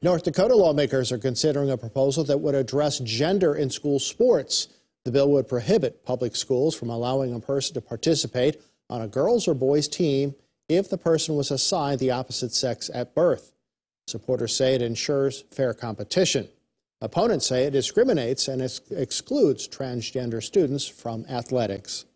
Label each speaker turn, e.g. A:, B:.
A: North Dakota lawmakers are considering a proposal that would address gender in school sports. The bill would prohibit public schools from allowing a person to participate on a girls' or boys' team if the person was assigned the opposite sex at birth. Supporters say it ensures fair competition. Opponents say it discriminates and excludes transgender students from athletics.